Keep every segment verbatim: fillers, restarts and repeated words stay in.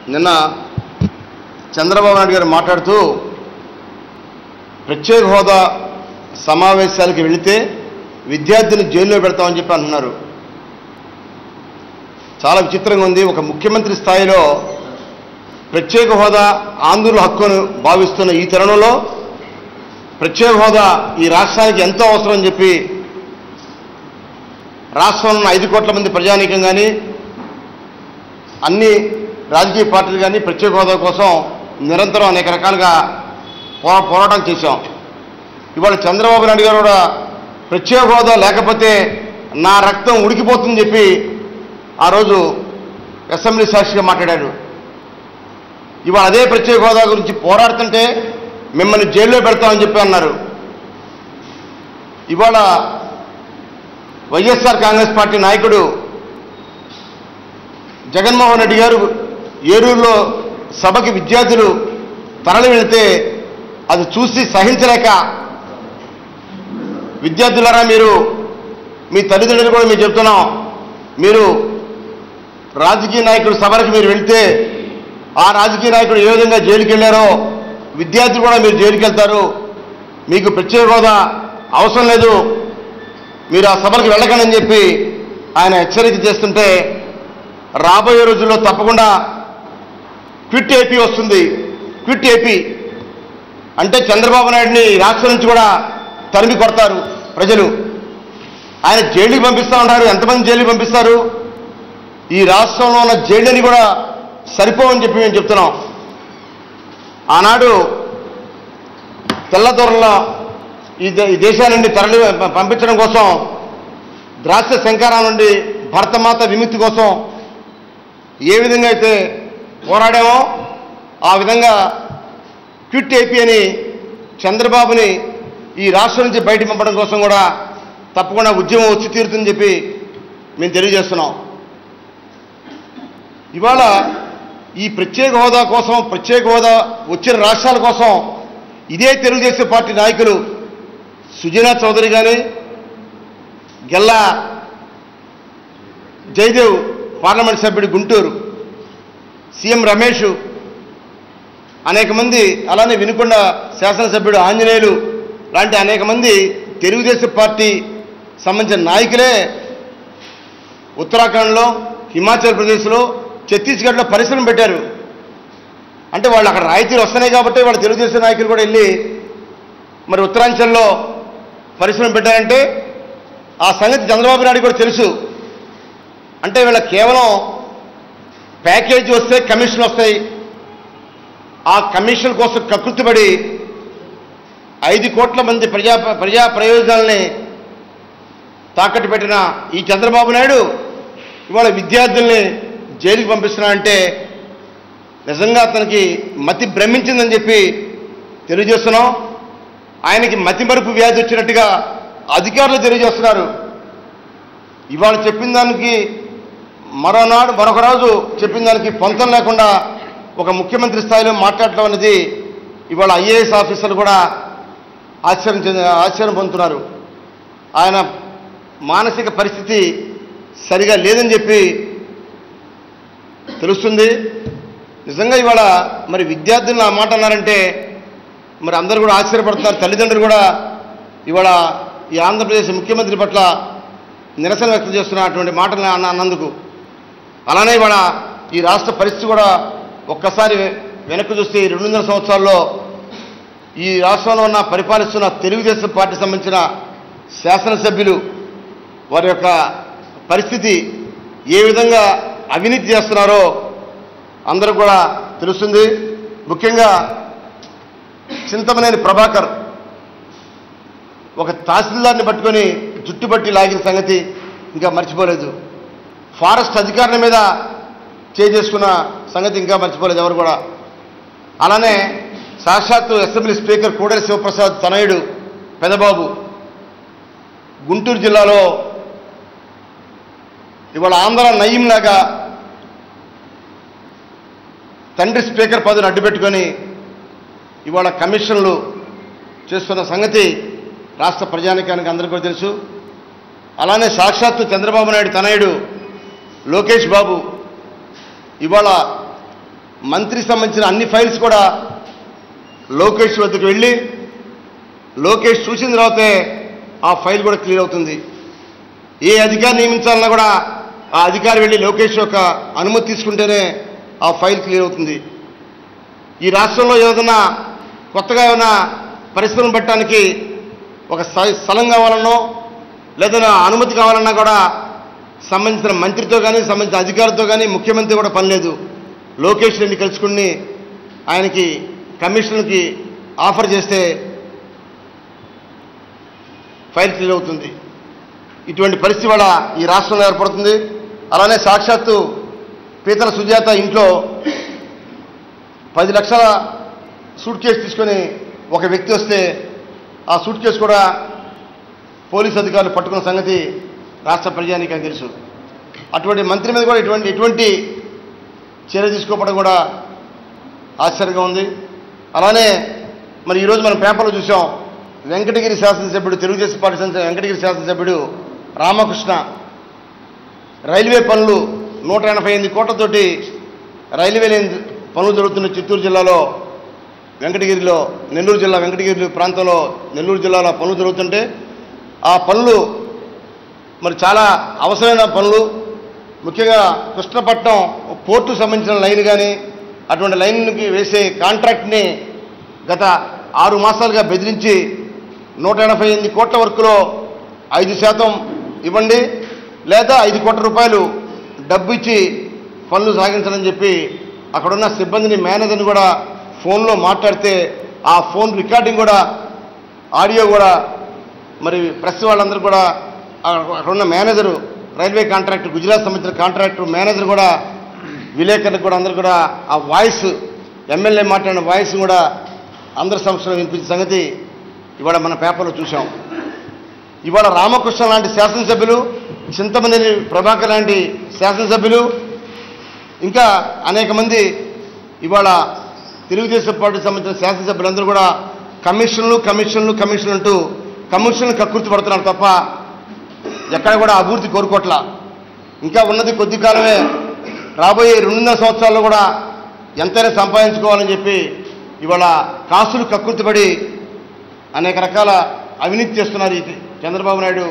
నిన్న చంద్రబాబు నాయుడు గారు మాట్లాడుతూ ప్రత్యేక హోదా సమావేశాలకు వెళితే విద్యార్థిని జైల్లో పెడతామని చెప్పి అంటున్నారు. చాలా విచిత్రంగా ఉంది. ఒక ముఖ్యమంత్రి స్థాయిలో ప్రత్యేక హోదా ఆంధ్రుల హక్కును భావిస్తున్న ఈ తరుణంలో ప్రత్యేక హోదా ఈ రాష్ట్రానికి ఎంతో అవసరం అని చెప్పి రాష్ట్రంలో ఉన్న ఐదు కోట్ల మంది ప్రజానీకం కానీ అన్ని రాజకీయ పార్టీలు కానీ ప్రత్యేక హోదా కోసం నిరంతరం అనేక రకాలుగా పో పోరాటం చేశాం. ఇవాళ చంద్రబాబు నాయుడు గారు కూడా ప్రత్యేక హోదా లేకపోతే నా రక్తం ఉడికిపోతుందని చెప్పి ఆ రోజు అసెంబ్లీ సాక్షిగా మాట్లాడారు. ఇవాళ అదే ప్రత్యేక హోదా గురించి పోరాడుతుంటే మిమ్మల్ని జైల్లో పెడతామని చెప్పి అన్నారు. ఇవాళ వైఎస్ఆర్ కాంగ్రెస్ పార్టీ నాయకుడు జగన్మోహన్ రెడ్డి గారు ఏలూరులో సభకి విద్యార్థులు తరలి వెళితే అది చూసి సహించలేక, విద్యార్థులారా మీరు మీ తల్లిదండ్రులు కూడా మీరు చెప్తున్నాం, మీరు రాజకీయ నాయకుడు సభలకు మీరు వెళ్తే ఆ రాజకీయ నాయకుడు ఏ విధంగా జైలుకి వెళ్ళారో విద్యార్థులు కూడా మీరు జైలుకి వెళ్తారు, మీకు ప్రత్యేక హోదా అవసరం లేదు, మీరు ఆ సభలకు వెళ్ళకండి అని చెప్పి ఆయన హెచ్చరిక చేస్తుంటే రాబోయే రోజుల్లో తప్పకుండా క్విట్ ఏపీ వస్తుంది. క్విట్ ఏపీ అంటే చంద్రబాబు నాయుడిని రాష్ట్రం నుంచి కూడా తరిమి కొడతారు ప్రజలు. ఆయన జైలుకి పంపిస్తూ ఉంటారు. ఎంతమంది జైలుకి పంపిస్తారు? ఈ రాష్ట్రంలో ఉన్న జైళ్ళని కూడా సరిపోవని చెప్పి మేము చెప్తున్నాం. ఆనాడు తెల్లదొరల ఈ ఈ దేశాన్ని తరలి పంపించడం కోసం ద్రాక్ష శంకరా నుండి భరతమాత విముక్తి కోసం ఏ విధంగా అయితే పోరాడామో ఆ విధంగా క్విట్ ఏపీ అని చంద్రబాబుని ఈ రాష్ట్రం నుంచి బయట పంపడం కోసం కూడా తప్పకుండా ఉద్యమం వచ్చి తీరుతుందని చెప్పి మేము తెలియజేస్తున్నాం. ఇవాళ ఈ ప్రత్యేక హోదా కోసం, ప్రత్యేక హోదా వచ్చిన రాష్ట్రాల కోసం ఇదే తెలుగుదేశం పార్టీ నాయకులు సుజనా చౌదరి కానీ, గెల్లా జయదేవ్ పార్లమెంట్ సభ్యుడు గుంటూరు, సీఎం రమేష్, అనేక మంది, అలానే వినుకొండ శాసనసభ్యుడు ఆంజనేయులు లాంటి అనేక మంది తెలుగుదేశం పార్టీ సంబంధించిన నాయకులే ఉత్తరాఖండ్లో, హిమాచల్ ప్రదేశ్లో, ఛత్తీస్గఢ్లో పరిశ్రమ పెట్టారు. అంటే వాళ్ళు అక్కడ రాయితీలు వస్తున్నాయి కాబట్టి వాళ్ళ తెలుగుదేశం నాయకులు కూడా వెళ్ళి మరి ఉత్తరాంచల్లో పరిశ్రమ పెట్టారంటే ఆ సంగతి చంద్రబాబు నాయుడు కూడా తెలుసు. అంటే వీళ్ళ కేవలం ప్యాకేజీ వస్తే కమిషన్ వస్తాయి, ఆ కమిషన్ కోసం కకృతిపడి ఐదు కోట్ల మంది ప్రజా ప్రజా ప్రయోజనాలని తాకట్టు పెట్టిన ఈ చంద్రబాబు నాయుడు ఇవాళ విద్యార్థుల్ని జైలుకి పంపిస్తున్నాడంటే నిజంగా అతనికి మతి భ్రమించిందని చెప్పి తెలియజేస్తున్నాం. ఆయనకి మతి మరుపు వ్యాధి వచ్చినట్టుగా అధికారులు తెలియజేస్తున్నారు. ఇవాళ చెప్పిన దానికి మరోనాడు మరొక రోజు చెప్పిన దానికి పొంతం లేకుండా ఒక ముఖ్యమంత్రి స్థాయిలో మాట్లాడటం అనేది ఇవాళ ఐఏఎస్ ఆఫీసర్లు కూడా ఆశ్చర్యం ఆశ్చర్యం పొందుతున్నారు. ఆయన మానసిక పరిస్థితి సరిగా లేదని చెప్పి తెలుస్తుంది. నిజంగా ఇవాళ మరి విద్యార్థులను ఆ మాట అన్నారంటే మరి అందరూ కూడా ఆశ్చర్యపడుతున్నారు. తల్లిదండ్రులు కూడా ఇవాళ ఈ ఆంధ్రప్రదేశ్ ముఖ్యమంత్రి పట్ల నిరసన వ్యక్తం చేస్తున్న అటువంటి మాటలు అన్న అన్నందుకు. అలానే ఇవాళ ఈ రాష్ట్ర పరిస్థితి కూడా ఒక్కసారి వెనక్కి చూస్తే ఈ రెండున్నర సంవత్సరాల్లో ఈ రాష్ట్రంలో ఉన్న పరిపాలిస్తున్న తెలుగుదేశం పార్టీ సంబంధించిన శాసనసభ్యులు వారి యొక్క పరిస్థితి ఏ విధంగా అవినీతి చేస్తున్నారో అందరూ కూడా తెలుస్తుంది. ముఖ్యంగా చింతమనేని ప్రభాకర్ ఒక తహసీల్దార్ని పట్టుకొని జుట్టుబట్టి లాగిన సంగతి ఇంకా మర్చిపోలేదు. ఫారెస్ట్ అధికారుల మీద చేసుకున్న సంగతి ఇంకా మర్చిపోలేదు ఎవరు కూడా. అలానే సాక్షాత్తు అసెంబ్లీ స్పీకర్ కోడెల శివప్రసాద్ తనయుడు పెదబాబు గుంటూరు జిల్లాలో ఇవాళ ఆంధ్ర నయీంలాగా తండ్రి స్పీకర్ పదవిని అడ్డుపెట్టుకొని ఇవాళ కమిషన్లు చేస్తున్న సంగతి రాష్ట్ర ప్రజానికానికి అందరికీ కూడా తెలుసు. అలానే సాక్షాత్తు చంద్రబాబు నాయుడు తనయుడు లోకేష్ బాబు ఇవాళ మంత్రికి సంబంధించిన అన్ని ఫైల్స్ కూడా లోకేష్ వద్దకు వెళ్ళి లోకేష్ చూసిన తర్వాతే ఆ ఫైల్ కూడా క్లియర్ అవుతుంది. ఏ అధికారి నియమించాలన్నా కూడా ఆ అధికారి వెళ్ళి లోకేష్ యొక్క అనుమతి తీసుకుంటేనే ఆ ఫైల్ క్లియర్ అవుతుంది. ఈ రాష్ట్రంలో ఏదైనా కొత్తగా ఏమైనా పరిశ్రమ పెట్టడానికి ఒక స్థలం కావాలన్నో లేదా అనుమతి కావాలన్నా కూడా సంబంధించిన మంత్రితో కానీ సంబంధించిన అధికారులతో కానీ ముఖ్యమంత్రి కూడా పని లేదు. లోకేష్ రెడ్డి కలుసుకుని ఆయనకి కమిషన్కి ఆఫర్ చేస్తే ఫైల్ క్లియర్ అవుతుంది. ఇటువంటి పరిస్థితి వల్ల ఈ రాష్ట్రంలో ఏర్పడుతుంది. అలానే సాక్షాత్తు పీతల సుజాత ఇంట్లో పది లక్షల సూట్ కేసు తీసుకొని ఒక వ్యక్తి వస్తే ఆ సూట్ కేసు కూడా పోలీసు అధికారులు పట్టుకున్న సంగతి రాష్ట్ర ప్రజానీకానికి తెలుసు. అటువంటి మంత్రి మీద కూడా ఇటువంటి ఎటువంటి చర్య తీసుకోవడం కూడా ఆశ్చర్యంగా ఉంది. అలానే మరి ఈరోజు మనం పేపర్లో చూసాం, వెంకటగిరి శాసనసభ్యుడు తెలుగుదేశం పార్టీ సంబంధించిన వెంకటగిరి శాసనసభ్యుడు రామకృష్ణ రైల్వే పనులు నూట ఎనభై ఎనిమిది కోట్లతోటి రైల్వే లైన్ పనులు జరుగుతున్న చిత్తూరు జిల్లాలో వెంకటగిరిలో నెల్లూరు జిల్లా వెంకటగిరి ప్రాంతంలో నెల్లూరు జిల్లాలో పనులు జరుగుతుంటే ఆ పనులు మరి చాలా అవసరమైన పనులు, ముఖ్యంగా కృష్ణపట్నం పోర్టు సంబంధించిన లైన్ కానీ అటువంటి లైన్కి వేసే కాంట్రాక్ట్ని గత ఆరు మాసాలుగా బెదిరించి నూట ఎనభై ఎనిమిది కోట్ల వరకులో ఐదు శాతం ఇవ్వండి లేదా ఐదు కోట్ల రూపాయలు డబ్బు ఇచ్చి పనులు సాగించాలని చెప్పి అక్కడున్న సిబ్బందిని మేనేజర్ని కూడా ఫోన్లో మాట్లాడితే ఆ ఫోన్ రికార్డింగ్ కూడా ఆడియో కూడా మరి ప్రెస్ వాళ్ళందరూ కూడా అక్కడున్న మేనేజరు రైల్వే కాంట్రాక్టర్ గుజరాత్ సంబంధించిన కాంట్రాక్టర్ మేనేజర్ కూడా విలేకరులకు కూడా అందరూ కూడా ఆ వాయిస్ ఎమ్మెల్యే మాట్లాడిన వాయిస్ కూడా అందరి సమక్షంలో వినిపించిన సంగతి ఇవాళ మన పేపర్లో చూసాం. ఇవాళ రామకృష్ణ లాంటి శాసనసభ్యులు, చింతమనేని ప్రభాకర్ లాంటి శాసనసభ్యులు, ఇంకా అనేక మంది ఇవాళ తెలుగుదేశం పార్టీకి సంబంధించిన శాసనసభ్యులందరూ కూడా కమిషన్లు కమిషన్లు కమిషన్లు అంటూ కమిషన్లు కక్కుర్తి పడుతున్నారు తప్ప ఎక్కడ కూడా అభివృద్ధి కోరుకోవట్లా. ఇంకా ఉన్నది కొద్ది కాలమే, రాబోయే రెండున్నర సంవత్సరాల్లో కూడా ఎంతైనా సంపాదించుకోవాలని చెప్పి ఇవాళ కాసులు కక్కుర్తిపడి అనేక రకాల అవినీతి చేస్తున్నారు ఈ చంద్రబాబు నాయుడు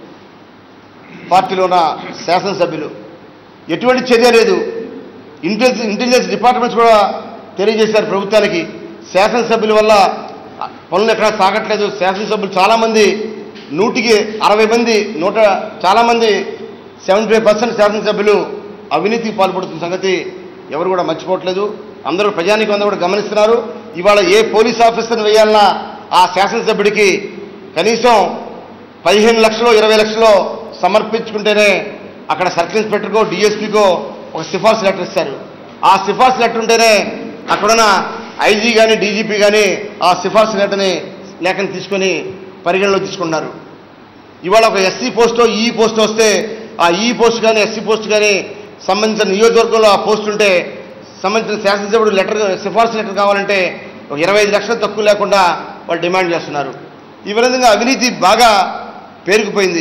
పార్టీలో ఉన్న శాసనసభ్యులు. ఎటువంటి చర్య లేదు. ఇంటెలిజెన్స్ ఇంటెలిజెన్స్ డిపార్ట్మెంట్స్ కూడా తెలియజేశారు ప్రభుత్వానికి, శాసనసభ్యుల వల్ల పనులు ఎక్కడా సాగట్లేదు. శాసనసభ్యులు చాలామంది, నూటికి అరవై మంది నూట చాలామంది సెవెంటీ ఫైవ్ పర్సెంట్ శాసనసభ్యులు అవినీతికి పాల్పడుతున్న సంగతి ఎవరు కూడా మర్చిపోవట్లేదు. అందరూ ప్రజానికి అందరూ కూడా గమనిస్తున్నారు. ఇవాళ ఏ పోలీస్ ఆఫీసర్ని వేయాలన్నా ఆ శాసనసభ్యుడికి కనీసం పదిహేను లక్షలు ఇరవై లక్షలు సమర్పించుకుంటేనే అక్కడ సర్కిల్ ఇన్స్పెక్టర్కో డిఎస్పీకో ఒక సిఫార్సు లెటర్ ఇస్తారు. ఆ సిఫార్సు లెటర్ ఉంటేనే అక్కడున్న ఐజీ కానీ డీజీపీ కానీ ఆ సిఫార్సు లెటర్ని లేఖని తీసుకొని పరిగణలో తీసుకున్నారు. ఇవాళ ఒక ఎస్సీ పోస్టో ఈ పోస్ట్ వస్తే ఆ ఈ పోస్ట్ కానీ ఎస్సీ పోస్ట్ కానీ సంబంధించిన నియోజకవర్గంలో ఆ పోస్ట్ ఉంటే సంబంధించిన శాసనసభ్యుడు లెటర్ సిఫార్సు లెటర్ కావాలంటే ఒక ఇరవై ఐదు లక్షలు తక్కువ లేకుండా వాళ్ళు డిమాండ్ చేస్తున్నారు. ఈ విధంగా అవినీతి బాగా పేరుకుపోయింది.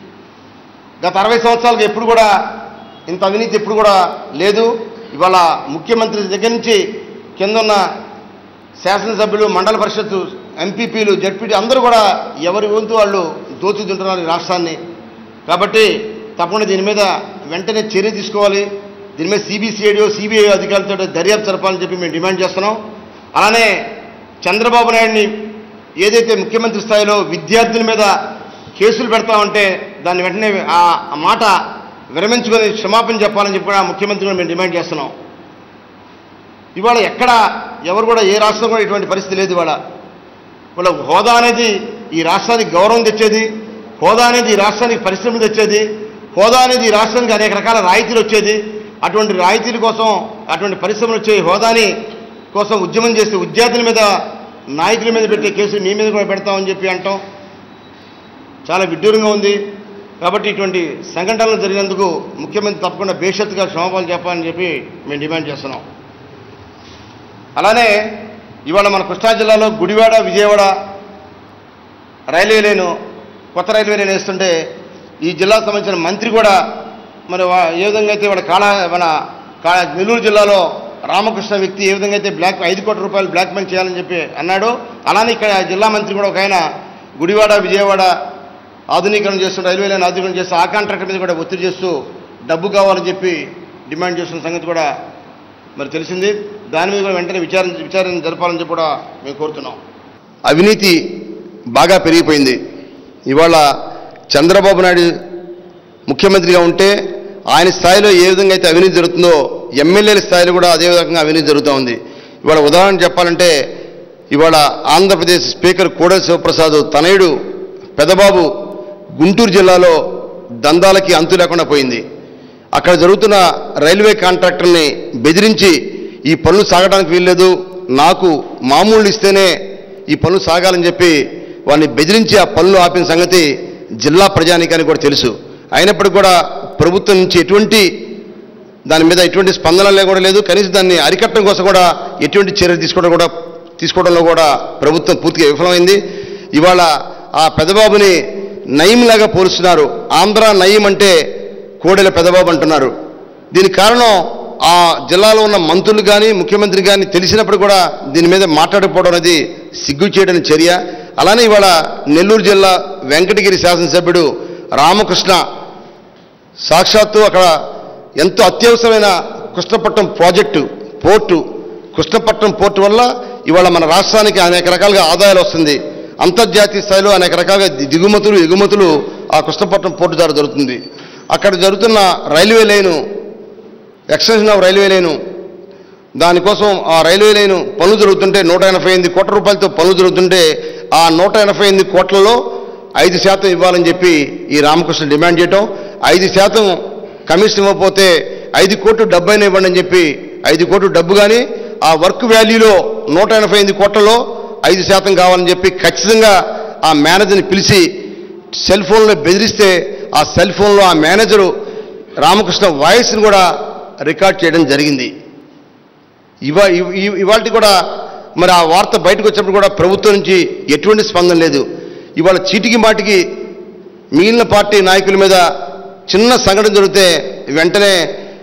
గత అరవై సంవత్సరాలకు ఎప్పుడు కూడా ఇంత అవినీతి ఎప్పుడు కూడా లేదు. ఇవాళ ముఖ్యమంత్రి దగ్గర నుంచి కింద ఉన్న శాసనసభ్యులు, మండల పరిషత్తు ఎంపీపీలు, జడ్పీటీ అందరూ కూడా ఎవరి వంతు వాళ్ళు దోచుతుంటున్నారు ఈ రాష్ట్రాన్ని. కాబట్టి తప్పకుండా దీని మీద వెంటనే చర్య తీసుకోవాలి. దీని మీద సిబిసిఐడి సిబిఐ అధికారులతో దర్యాప్తు జరపాలని చెప్పి మేము డిమాండ్ చేస్తున్నాం. అలానే చంద్రబాబు నాయుడిని ఏదైతే ముఖ్యమంత్రి స్థాయిలో విద్యార్థుల మీద కేసులు పెడతామంటే దాన్ని వెంటనే ఆ మాట విరమించుకొని క్షమాపణ చెప్పాలని చెప్పి కూడా ముఖ్యమంత్రిని మేము డిమాండ్ చేస్తున్నాం. ఇవాళ ఎక్కడ ఎవరు కూడా ఏ రాష్ట్రం కూడా ఇటువంటి పరిస్థితి లేదు. ఇవాళ వాళ్ళ హోదా అనేది ఈ రాష్ట్రానికి గౌరవం తెచ్చేది, హోదా అనేది ఈ రాష్ట్రానికి పరిశ్రమలు తెచ్చేది, హోదా అనేది ఈ రాష్ట్రానికి అనేక రకాల రాయితీలు వచ్చేది. అటువంటి రాయితీల కోసం, అటువంటి పరిశ్రమలు వచ్చే హోదాని కోసం ఉద్యమం చేస్తే విద్యార్థుల మీద, నాయకుల మీద పెట్టే కేసులు మీ మీద కూడా పెడతామని చెప్పి అంటాం చాలా విడ్డూరంగా ఉంది. కాబట్టి ఇటువంటి సంఘటనలు జరిగినందుకు ముఖ్యమంత్రి తప్పకుండా బేషత్తుగా క్షమాపణ చెప్పాలని చెప్పి మేము డిమాండ్ చేస్తున్నాం. అలానే ఇవాళ మన కృష్ణా జిల్లాలో గుడివాడ విజయవాడ రైల్వే లైను కొత్త రైల్వే లైన్ వేస్తుంటే ఈ జిల్లాకు సంబంధించిన మంత్రి కూడా మరి ఏ విధంగా అయితే ఇవాళ కాళ మన నెల్లూరు జిల్లాలో రామకృష్ణ వ్యక్తి ఏ విధంగా అయితే బ్లాక్ ఐదు కోట్ల రూపాయలు బ్లాక్ మెయిల్ చేయాలని చెప్పి అన్నాడో అలానే ఇక్కడ జిల్లా మంత్రి కూడా ఒక ఆయన గుడివాడ విజయవాడ ఆధునీకరణ చేస్తూ రైల్వే లైన్ ఆధునీకరణ చేస్తూ ఆ కాంట్రాక్టర్ మీద కూడా ఒత్తిడి చేస్తూ డబ్బు కావాలని చెప్పి డిమాండ్ చేస్తున్న సంగతి కూడా మరి తెలిసింది. దాని మీద కూడా వెంటనే విచారణ విచారణ జరపాలని చెప్పి కూడా మేము కోరుతున్నాం. అవినీతి బాగా పెరిగిపోయింది. ఇవాళ చంద్రబాబు నాయుడు ముఖ్యమంత్రిగా ఉంటే ఆయన స్థాయిలో ఏ విధంగా అయితే అవినీతి జరుగుతుందో ఎమ్మెల్యేల స్థాయిలో కూడా అదే విధంగా అవినీతి జరుగుతూ ఉంది. ఇవాళ ఉదాహరణ చెప్పాలంటే ఇవాళ ఆంధ్రప్రదేశ్ స్పీకర్ కోడెల శివప్రసాద్ తనయుడు పెదబాబు గుంటూరు జిల్లాలో దందాలకి అంతు లేకుండా పోయింది. అక్కడ జరుగుతున్న రైల్వే కాంట్రాక్టర్ని బెదిరించి ఈ పనులు సాగడానికి వీల్లేదు, నాకు మామూలు ఇస్తేనే ఈ పనులు సాగాలని చెప్పి వాడిని బెదిరించి ఆ పనులు ఆపిన సంగతి జిల్లా ప్రజానీకానికి కూడా తెలుసు. అయినప్పటికీ కూడా ప్రభుత్వం నుంచి ఎటువంటి దాని మీద ఎటువంటి స్పందన కూడా లేదు. కనీసం దాన్ని అరికట్టడం కోసం కూడా ఎటువంటి చర్యలు తీసుకోవడం కూడా తీసుకోవడంలో కూడా ప్రభుత్వం పూర్తిగా విఫలమైంది. ఇవాళ ఆ పెదబాబుని నయీంలాగా పోలుస్తున్నారు. ఆంధ్ర నయీం అంటే కోడెల పెదబాబు అంటున్నారు. దీనికి కారణం ఆ జిల్లాలో ఉన్న మంత్రులు కానీ ముఖ్యమంత్రి కానీ తెలిసినప్పుడు కూడా దీని మీద మాట్లాడకపోవడం అనేది సిగ్గు చేయడం చర్య. అలానే ఇవాళ నెల్లూరు జిల్లా వెంకటగిరి శాసనసభ్యుడు రామకృష్ణ సాక్షాత్తు అక్కడ ఎంతో అత్యవసరమైన Krishnapatnam project port Krishnapatnam port వల్ల ఇవాళ మన రాష్ట్రానికి అనేక రకాలుగా ఆదాయాలు వస్తుంది. అంతర్జాతీయ స్థాయిలో అనేక రకాలుగా దిగుమతులు ఎగుమతులు ఆ కృష్ణపట్నం పోర్టు ద్వారా జరుగుతుంది. అక్కడ జరుగుతున్న railway line extension of railway line దానికోసం ఆ రైల్వే లైను పనులు జరుగుతుంటే నూట ఎనభై ఎనిమిది కోట్ల రూపాయలతో పనులు జరుగుతుంటే ఆ నూట ఎనభై ఎనిమిది కోట్లలో ఐదు శాతం ఇవ్వాలని చెప్పి ఈ రామకృష్ణ డిమాండ్ చేయటం, ఐదు శాతం కమిషన్ ఇవ్వకపోతే ఐదు కోట్లు డబ్బు అయినా ఇవ్వండి అని చెప్పి ఐదు కోట్లు డబ్బు కానీ ఆ వర్క్ వాల్యూలో నూట ఎనభై ఎనిమిది కోట్లలో ఐదు శాతం కావాలని చెప్పి ఖచ్చితంగా ఆ మేనేజర్ని పిలిచి సెల్ ఫోన్లో బెదిరిస్తే ఆ సెల్ ఫోన్లో ఆ మేనేజరు రామకృష్ణ వాయిస్ని కూడా రికార్డ్ చేయడం జరిగింది. ఇవా ఇవాళ కూడా మరి ఆ వార్త బయటకు వచ్చినప్పుడు కూడా ప్రభుత్వం నుంచి ఎటువంటి స్పందన లేదు. ఇవాళ చీటికి మాటికి మిగిలిన పార్టీ నాయకుల మీద చిన్న సంఘటన జరిగితే వెంటనే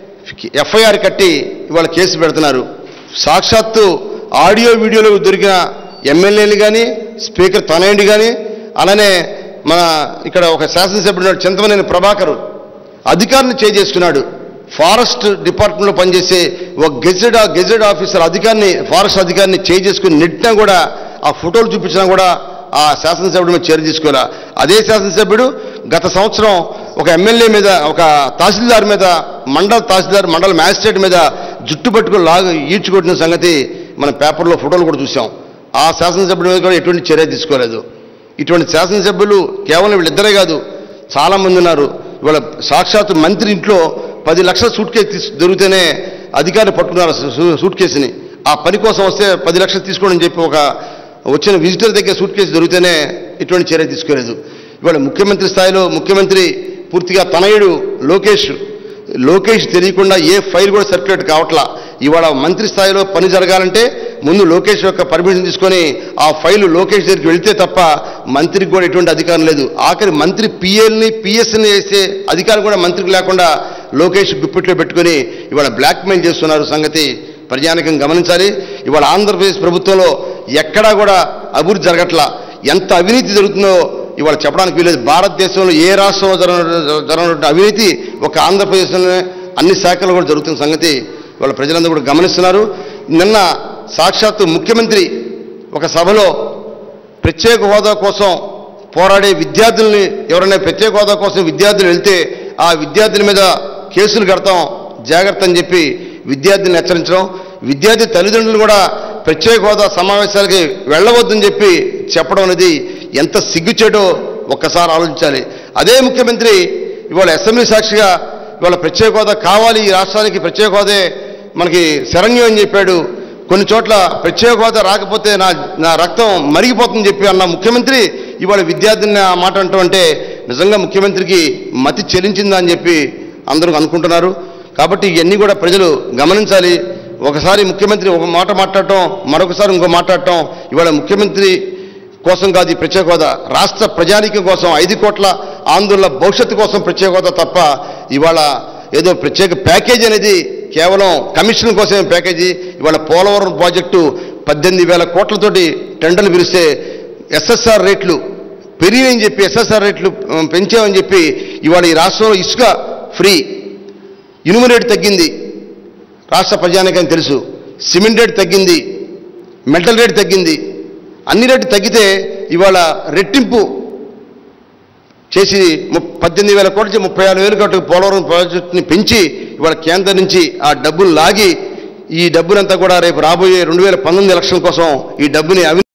ఎఫ్ఐఆర్ కట్టి ఇవాళ కేసు పెడుతున్నారు. సాక్షాత్తు ఆడియో వీడియోలో దొరికిన ఎమ్మెల్యేలు కానీ స్పీకర్ తనయుడు కానీ అలానే మన ఇక్కడ ఒక శాసనసభ్యుడు చింతమనేని ప్రభాకర్ అధికారిని చేసుకున్నాడు. ఫారెస్ట్ డిపార్ట్మెంట్లో పనిచేసే ఒక గెజెడ్ గెజెడ్ ఆఫీసర్ అధికారిని ఫారెస్ట్ అధికారిని చేసుకుని నెట్టినా కూడా ఆ ఫోటోలు చూపించినా కూడా ఆ శాసనసభ్యుడి మీద చర్య తీసుకోరా. అదే శాసనసభ్యుడు గత సంవత్సరం ఒక ఎమ్మెల్యే మీద ఒక తహసీల్దార్ మీద మండల తహసీల్దార్ మండల మ్యాజిస్ట్రేట్ మీద జుట్టు పట్టుకుని లాగు ఈడ్చుకొట్టిన సంగతి మన పేపర్లో ఫోటోలు కూడా చూసాం. ఆ శాసనసభ్యుడి మీద కూడా ఎటువంటి చర్య తీసుకోలేదు. ఇటువంటి శాసనసభ్యులు కేవలం వీళ్ళిద్దరే కాదు, చాలామంది ఉన్నారు. ఇవాళ సాక్షాత్తు మంత్రి ఇంట్లో పది లక్షల సూట్ కేసు దొరికితేనే అధికారులు పట్టుకున్నారు సూట్ కేసుని. ఆ పని కోసం వస్తే పది లక్షలు తీసుకోండి చెప్పి ఒక వచ్చిన విజిటర్ దగ్గర సూట్ కేసు దొరికితేనే ఎటువంటి చర్య తీసుకోలేదు. ఇవాళ ముఖ్యమంత్రి స్థాయిలో ముఖ్యమంత్రి పూర్తిగా తనయుడు లోకేష్ లోకేష్ తెలియకుండా ఏ ఫైల్ కూడా సర్క్యులేట్ కావట్లా. ఇవాళ మంత్రి స్థాయిలో పని జరగాలంటే ముందు లోకేష్ యొక్క పర్మిషన్ తీసుకొని ఆ ఫైలు లోకేష్ దగ్గరికి వెళితే తప్ప మంత్రికి కూడా ఎటువంటి అధికారం లేదు. ఆఖరి మంత్రి పిఎల్ని పిఎస్ని వేసే అధికారం కూడా మంత్రికి లేకుండా లోకేష్ గుప్పిట్లో పెట్టుకుని ఇవాళ బ్లాక్మెయిల్ చేస్తున్నారు సంగతి ప్రజానికం గమనించాలి. ఇవాళ ఆంధ్రప్రదేశ్ ప్రభుత్వంలో ఎక్కడా కూడా అభివృద్ధి జరగట్లా. ఎంత అవినీతి జరుగుతుందో ఇవాళ చెప్పడానికి వీలేదు. భారతదేశంలో ఏ రాష్ట్రంలో జరగనటువంటి అవినీతి ఒక ఆంధ్రప్రదేశ్లోనే అన్ని శాఖలు కూడా జరుగుతున్న సంగతి ఇవాళ ప్రజలందరూ కూడా గమనిస్తున్నారు. నిన్న సాక్షాత్తు ముఖ్యమంత్రి ఒక సభలో ప్రత్యేక హోదా కోసం పోరాడే విద్యార్థుల్ని ఎవరైనా ప్రత్యేక హోదా కోసం విద్యార్థులు వెళ్తే ఆ విద్యార్థుల మీద కేసులు కడతాం జాగ్రత్త అని చెప్పి విద్యార్థులను హెచ్చరించడం, విద్యార్థి తల్లిదండ్రులు కూడా ప్రత్యేక హోదా సమావేశాలకి వెళ్ళవద్దని చెప్పి చెప్పడం అనేది ఎంత సిగ్గుచేటో ఒక్కసారి ఆలోచించాలి. అదే ముఖ్యమంత్రి ఇవాళ అసెంబ్లీ సాక్షిగా ఇవాళ ప్రత్యేక హోదా కావాలి, ఈ రాష్ట్రానికి ప్రత్యేక హోదే మనకి శరణ్యం అని చెప్పాడు. కొన్ని చోట్ల ప్రత్యేక హోదా రాకపోతే నా నా రక్తం మరిగిపోతుందని చెప్పి అన్న ముఖ్యమంత్రి ఇవాళ విద్యార్థిని ఆ మాట అంటూ అంటే నిజంగా ముఖ్యమంత్రికి మతి చెలించిందా అని చెప్పి అందరూ అనుకుంటున్నారు. కాబట్టి ఇవన్నీ కూడా ప్రజలు గమనించాలి. ఒకసారి ముఖ్యమంత్రి ఒక మాట మాట్లాడటం, మరొకసారి ఇంకో మాట్లాడటం ఇవాళ ముఖ్యమంత్రి కోసం కాదు ఈ ప్రత్యేక హోదా, రాష్ట్ర ప్రజానీకం కోసం ఐదు కోట్ల ఆందోళన భవిష్యత్తు కోసం ప్రత్యేక హోదా తప్ప ఇవాళ ఏదో ప్రత్యేక ప్యాకేజ్ అనేది కేవలం కమిషన్ కోసమే ప్యాకేజీ. ఇవాళ పోలవరం ప్రాజెక్టు పద్దెనిమిది వేల కోట్లతోటి టెండర్లు పిలిస్తే ఎస్ఎస్ఆర్ రేట్లు పెరిగాయని చెప్పి ఎస్ఎస్ఆర్ రేట్లు పెంచామని చెప్పి ఇవాళ ఈ రాష్ట్రంలో ఇసుక ఫ్రీ, ఇనుము రేటు తగ్గింది, రాష్ట్ర ప్రజానికని తెలుసు. సిమెంట్ రేటు తగ్గింది, మెటల్ రేటు తగ్గింది. అన్ని రేటు తగ్గితే ఇవాళ రెట్టింపు చేసి పద్దెనిమిది వేల కోట్ల నుంచి ముప్పై ఆరు వేల కోట్ల పోలవరం ప్రాజెక్టుని పెంచి ఇవాళ కేంద్రం నుంచి ఆ డబ్బులు లాగి ఈ డబ్బులంతా కూడా రేపు రాబోయే రెండు వేల పంతొమ్మిది ఎలక్షన్ కోసం ఈ డబ్బుని